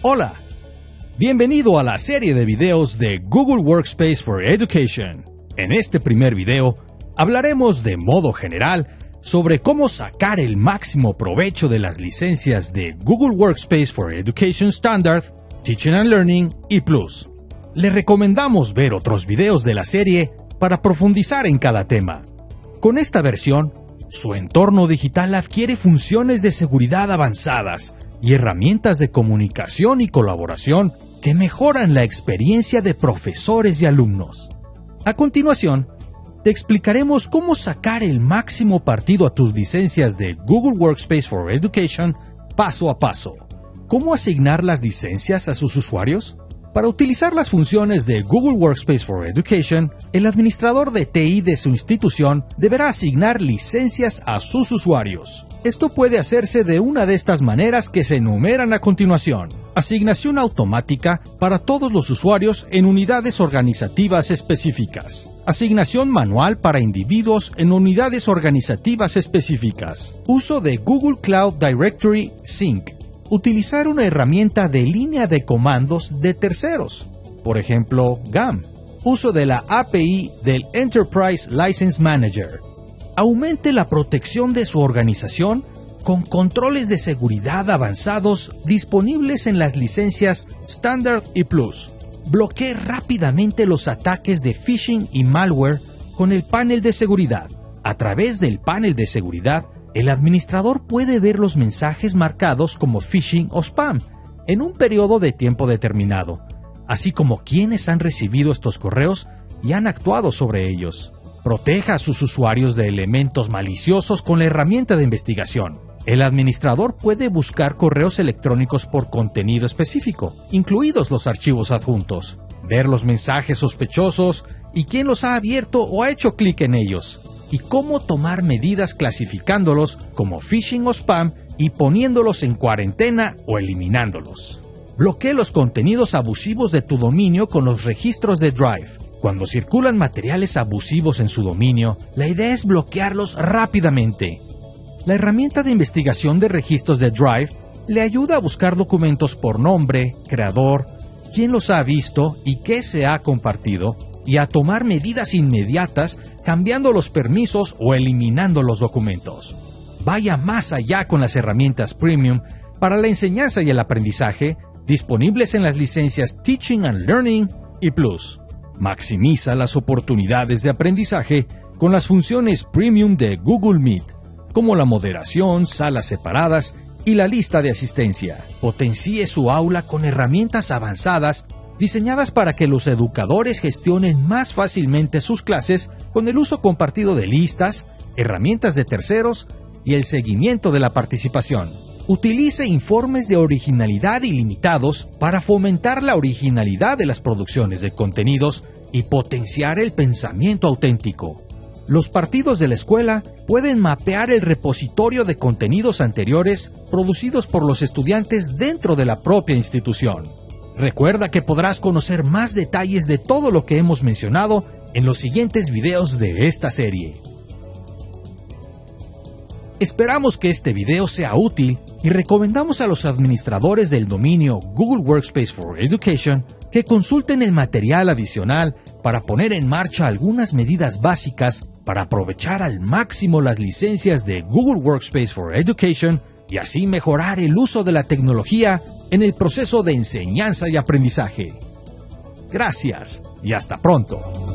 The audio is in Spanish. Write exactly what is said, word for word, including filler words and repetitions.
Hola, bienvenido a la serie de videos de Google Workspace for Education. En este primer video, hablaremos de modo general sobre cómo sacar el máximo provecho de las licencias de Google Workspace for Education Standard, Teaching and Learning y Plus. Le recomendamos ver otros videos de la serie para profundizar en cada tema. Con esta versión, su entorno digital adquiere funciones de seguridad avanzadas y herramientas de comunicación y colaboración que mejoran la experiencia de profesores y alumnos. A continuación, te explicaremos cómo sacar el máximo partido a tus licencias de Google Workspace for Education paso a paso. ¿Cómo asignar las licencias a sus usuarios? Para utilizar las funciones de Google Workspace for Education, el administrador de T I de su institución deberá asignar licencias a sus usuarios. Esto puede hacerse de una de estas maneras que se enumeran a continuación. Asignación automática para todos los usuarios en unidades organizativas específicas. Asignación manual para individuos en unidades organizativas específicas. Uso de Google Cloud Directory Sync. Utilizar una herramienta de línea de comandos de terceros, por ejemplo, G A M. Uso de la A P I del Enterprise License Manager. Aumente la protección de su organización con controles de seguridad avanzados disponibles en las licencias Standard y Plus. Bloquee rápidamente los ataques de phishing y malware con el panel de seguridad. A través del panel de seguridad, el administrador puede ver los mensajes marcados como phishing o spam en un periodo de tiempo determinado, así como quienes han recibido estos correos y han actuado sobre ellos. Proteja a sus usuarios de elementos maliciosos con la herramienta de investigación. El administrador puede buscar correos electrónicos por contenido específico, incluidos los archivos adjuntos, ver los mensajes sospechosos y quién los ha abierto o ha hecho clic en ellos, y cómo tomar medidas clasificándolos como phishing o spam y poniéndolos en cuarentena o eliminándolos. Bloquee los contenidos abusivos de tu dominio con los registros de Drive. Cuando circulan materiales abusivos en su dominio, la idea es bloquearlos rápidamente. La herramienta de investigación de registros de Drive le ayuda a buscar documentos por nombre, creador, quién los ha visto y qué se ha compartido, y a tomar medidas inmediatas cambiando los permisos o eliminando los documentos. Vaya más allá con las herramientas Premium para la enseñanza y el aprendizaje disponibles en las licencias Teaching and Learning y Plus. Maximiza las oportunidades de aprendizaje con las funciones Premium de Google Meet, como la moderación, salas separadas y la lista de asistencia. Potencie su aula con herramientas avanzadas diseñadas para que los educadores gestionen más fácilmente sus clases con el uso compartido de listas, herramientas de terceros y el seguimiento de la participación. Utilice informes de originalidad ilimitados para fomentar la originalidad de las producciones de contenidos y potenciar el pensamiento auténtico. Los partidos de la escuela pueden mapear el repositorio de contenidos anteriores producidos por los estudiantes dentro de la propia institución. Recuerda que podrás conocer más detalles de todo lo que hemos mencionado en los siguientes videos de esta serie. Esperamos que este video sea útil y recomendamos a los administradores del dominio Google Workspace for Education que consulten el material adicional para poner en marcha algunas medidas básicas para aprovechar al máximo las licencias de Google Workspace for Education y así mejorar el uso de la tecnología en el proceso de enseñanza y aprendizaje. Gracias y hasta pronto.